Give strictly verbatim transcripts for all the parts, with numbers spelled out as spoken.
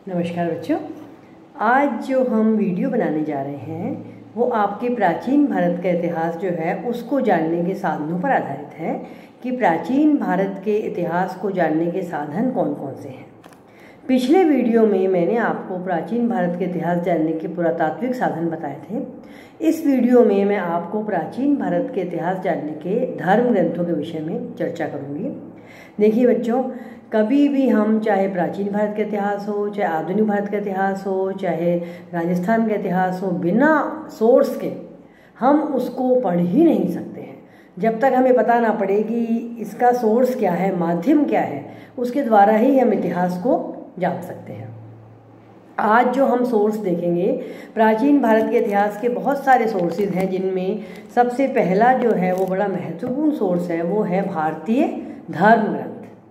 नमस्कार बच्चों, आज जो हम वीडियो बनाने जा रहे हैं वो आपके प्राचीन भारत का इतिहास जो है उसको जानने के साधनों पर आधारित है कि प्राचीन भारत के इतिहास को जानने के साधन कौन कौन से हैं। पिछले वीडियो में मैंने आपको प्राचीन भारत के इतिहास जानने के पुरातात्विक साधन बताए थे। इस वीडियो में मैं आपको प्राचीन भारत के इतिहास जानने के धर्म ग्रंथों के विषय में चर्चा करूँगी। देखिए बच्चों, कभी भी हम चाहे प्राचीन भारत का इतिहास हो, चाहे आधुनिक भारत का इतिहास हो, चाहे राजस्थान का इतिहास हो, बिना सोर्स के हम उसको पढ़ ही नहीं सकते हैं। जब तक हमें पता ना पड़े कि इसका सोर्स क्या है, माध्यम क्या है, उसके द्वारा ही हम इतिहास को जान सकते हैं। आज जो हम सोर्स देखेंगे, प्राचीन भारत के इतिहास के बहुत सारे सोर्सेज हैं, जिनमें सबसे पहला जो है वो बड़ा महत्वपूर्ण सोर्स है, वो है भारतीय धर्म ग्रंथ।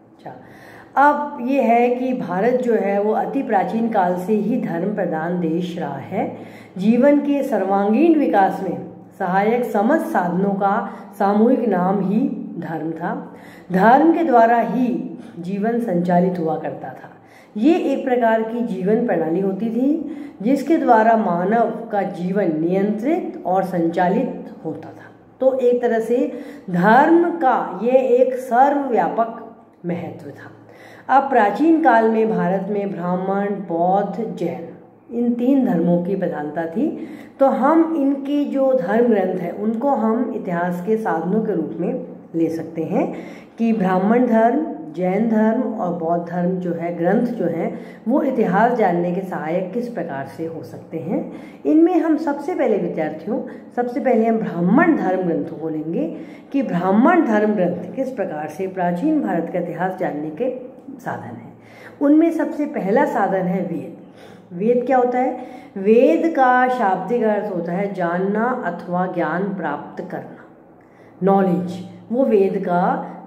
अब ये है कि भारत जो है वो अति प्राचीन काल से ही धर्म प्रधान देश रहा है। जीवन के सर्वांगीण विकास में सहायक समस्त साधनों का सामूहिक नाम ही धर्म था। धर्म के द्वारा ही जीवन संचालित हुआ करता था। ये एक प्रकार की जीवन प्रणाली होती थी जिसके द्वारा मानव का जीवन नियंत्रित और संचालित होता था। तो एक तरह से धर्म का ये एक सर्वव्यापक महत्व था। अब प्राचीन काल में भारत में ब्राह्मण, बौद्ध, जैन इन तीन धर्मों की प्रधानता थी। तो हम इनके जो धर्म ग्रंथ हैं उनको हम इतिहास के साधनों के रूप में ले सकते हैं कि ब्राह्मण धर्म, जैन धर्म और बौद्ध धर्म जो है ग्रंथ जो हैं वो इतिहास जानने के सहायक किस प्रकार से हो सकते हैं। इनमें हम सबसे पहले विद्यार्थियों सबसे पहले हम ब्राह्मण धर्म ग्रंथों को लेंगे कि ब्राह्मण धर्म ग्रंथ किस प्रकार से प्राचीन भारत का इतिहास जानने के साधन है। उनमें सबसे पहला साधन है वेद। वेद क्या होता है? वेद का शाब्दिक अर्थ होता है जानना अथवा ज्ञान प्राप्त करना, नॉलेज। वो वेद का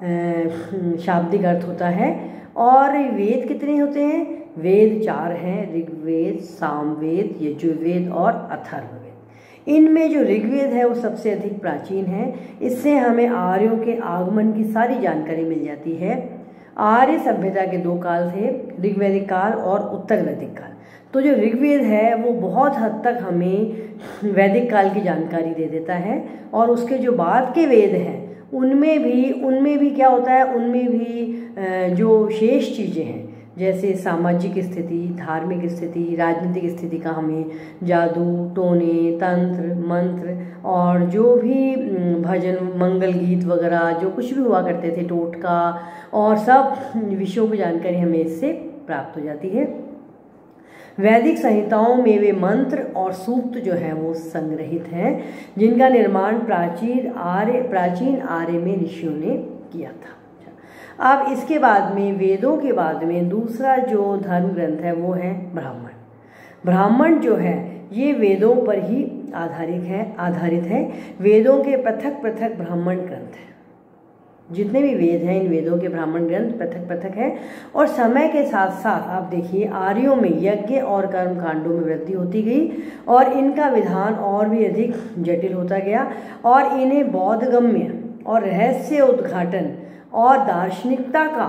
शाब्दिक अर्थ होता है। और वेद कितने होते हैं? वेद चार हैं, ऋग्वेद, सामवेद, यजुर्वेद और अथर्ववेद। इनमें जो ऋग्वेद है वो सबसे अधिक प्राचीन है। इससे हमें आर्यों के आगमन की सारी जानकारी मिल जाती है। आर्य सभ्यता के दो काल थे, ऋग्वैदिक काल और उत्तर वैदिक काल। तो जो ऋग्वेद है वो बहुत हद तक हमें वैदिक काल की जानकारी दे देता है। और उसके जो बाद के वेद हैं उनमें भी उनमें भी क्या होता है, उनमें भी जो शेष चीज़ें हैं जैसे सामाजिक स्थिति, धार्मिक स्थिति, राजनीतिक स्थिति का हमें जादू, टोने, तंत्र, मंत्र और जो भी भजन, मंगल गीत वगैरह जो कुछ भी हुआ करते थे, टोटका और सब विषयों की जानकारी हमें इससे प्राप्त हो जाती है। वैदिक संहिताओं में वे मंत्र और सूक्त जो है वो संग्रहित हैं जिनका निर्माण प्राचीन आर्य प्राचीन आर्य में ऋषियों ने किया था। अब इसके बाद में वेदों के बाद में दूसरा जो धर्म ग्रंथ है वो है ब्राह्मण। ब्राह्मण जो है ये वेदों पर ही आधारित है आधारित है वेदों के पृथक पृथक ब्राह्मण ग्रंथ हैं। जितने भी वेद हैं इन वेदों के ब्राह्मण ग्रंथ पृथक पृथक हैं। और समय के साथ साथ आप देखिए आर्यों में यज्ञ और कर्म कांडों में वृद्धि होती गई और इनका विधान और भी अधिक जटिल होता गया और इन्हें बोधगम्य और रहस्य उद्घाटन और दार्शनिकता का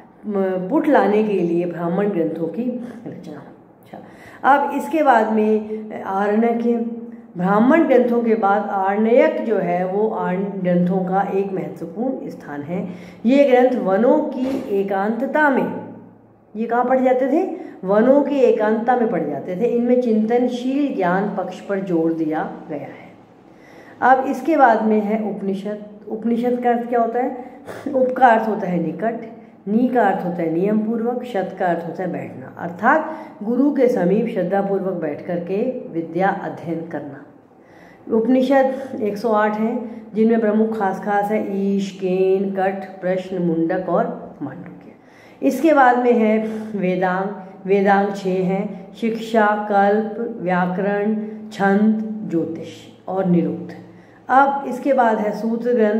पुट लाने के लिए ब्राह्मण ग्रंथों की रचना। अच्छा, अब इसके बाद में आरण्यक। ब्राह्मण ग्रंथों के बाद आरण्यक जो है वो आरण्य ग्रंथों का एक महत्वपूर्ण स्थान है। ये ग्रंथ वनों की एकांतता में, ये कहाँ पढ़ जाते थे? वनों की एकांतता में पढ़ जाते थे। इनमें चिंतनशील ज्ञान पक्ष पर जोर दिया गया है। अब इसके बाद में है उपनिषद। उपनिषद का अर्थ क्या होता है? उप का अर्थ होता है निकट, नी का अर्थ होता है नियम पूर्वक, शत का अर्थ होता है बैठना, अर्थात गुरु के समीप श्रद्धापूर्वक बैठ करके विद्या अध्ययन करना। उपनिषद एक सौ आठ हैं जिनमें प्रमुख खास खास है ईश, केन, कठ, प्रश्न, मुंडक और मांडुक्य। इसके बाद में है वेदांग। वेदांग छः हैं, शिक्षा, कल्प, व्याकरण, छंद, ज्योतिष और निरुक्त। अब इसके बाद है सूत्र ग्रंथ।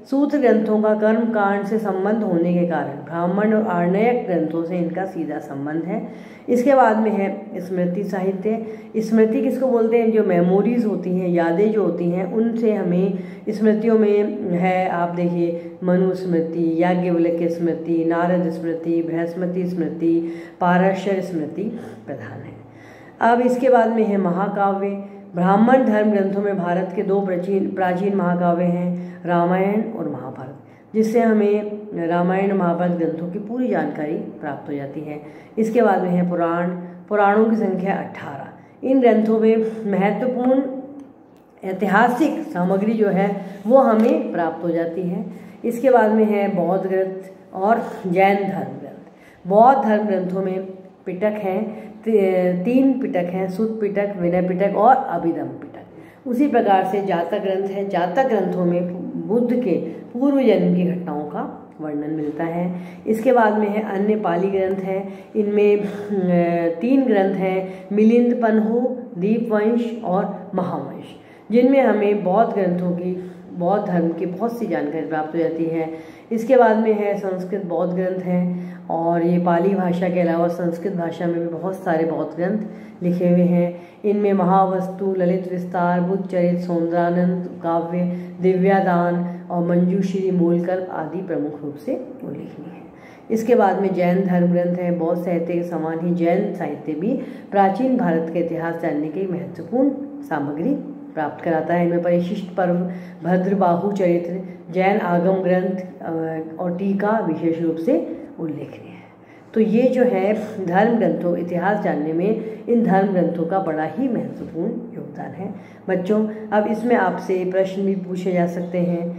सूत्र ग्रंथों का कर्म कांड से संबंध होने के कारण ब्राह्मण और आर्णयक ग्रंथों से इनका सीधा संबंध है। इसके बाद में है स्मृति साहित्य। स्मृति किसको बोलते हैं? जो मेमोरीज होती हैं, यादें जो होती हैं, उनसे हमें स्मृतियों में है, आप देखिए, मनु स्मृति, याज्ञवल्क्य स्मृति, नारद स्मृति, बृहस्पति स्मृति, पाराशर स्मृति प्रधान है। अब इसके बाद में है महाकाव्य। ब्राह्मण धर्म ग्रंथों में भारत के दो प्राचीन प्राचीन महाकाव्य हैं, रामायण और महाभारत, जिससे हमें रामायण महाभारत ग्रंथों की पूरी जानकारी प्राप्त हो जाती है। इसके बाद में है पुराण। पुराणों की संख्या अट्ठारह। इन ग्रंथों में महत्वपूर्ण ऐतिहासिक सामग्री जो है वो हमें प्राप्त हो जाती है। इसके बाद में है बौद्ध ग्रंथ और जैन धर्म ग्रंथ। बौद्ध धर्म ग्रंथों में पिटक हैं, तीन पिटक हैं, सुत पिटक, विनय पिटक और अभिधम पिटक। उसी प्रकार से जातक ग्रंथ है। जातक ग्रंथों में बुद्ध के पूर्व जन्म की घटनाओं का वर्णन मिलता है। इसके बाद में है अन्य पाली ग्रंथ है। इनमें तीन ग्रंथ हैं, मिलिंद पन्हु, दीपवंश और महावंश, जिनमें हमें बौद्ध ग्रंथों की, बौद्ध धर्म की बहुत सी जानकारी प्राप्त हो जाती है। इसके बाद में है संस्कृत बौद्ध ग्रंथ हैं, और ये पाली भाषा के अलावा संस्कृत भाषा में भी बहुत सारे बौद्ध ग्रंथ लिखे हुए हैं। इनमें महावस्तु, ललित विस्तार, बुद्ध चरित, सौंदरानंद काव्य, दिव्यादान और मंजूश्री, मूलकल्प आदि प्रमुख रूप से उल्लेखनीय है। इसके बाद में जैन धर्म ग्रंथ है। बौद्ध साहित्य के समान ही जैन साहित्य भी प्राचीन भारत के इतिहास जानने की महत्वपूर्ण सामग्री प्राप्त कराता है। इनमें परिशिष्ट पर्व, भद्रबाहु चरित्र, जैन आगम ग्रंथ और टीका विशेष रूप से उल्लेखनीय है। तो ये जो है धर्म ग्रंथों, इतिहास जानने में इन धर्म ग्रंथों का बड़ा ही महत्वपूर्ण योगदान है। बच्चों, अब इसमें आपसे प्रश्न भी पूछे जा सकते हैं,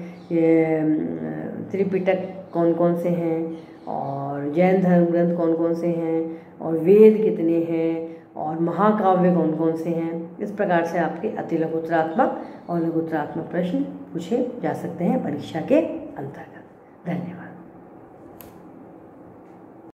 त्रिपिटक कौन कौन से हैं, और जैन धर्म ग्रंथ कौन कौन से हैं, और वेद कितने हैं, और महाकाव्य कौन कौन से हैं। इस प्रकार से आपके अति लघुत्तरात्मक और लघुत्तरात्मक प्रश्न पूछे जा सकते हैं परीक्षा के अंतर्गत। धन्यवाद।